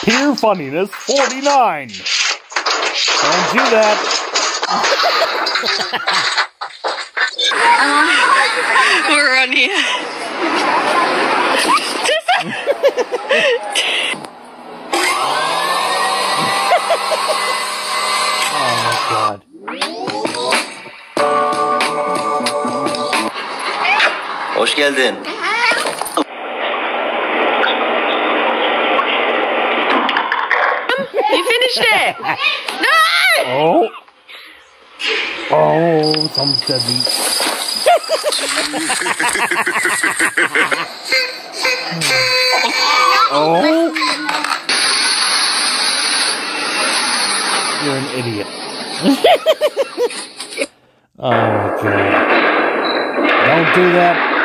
Pure funniness 49. Don't do that. We're on here. Oh my God. Hoş geldin. You finished it! No! Oh. Oh, someone's dead meat. Oh. You're an idiot. Oh my God. Don't do that.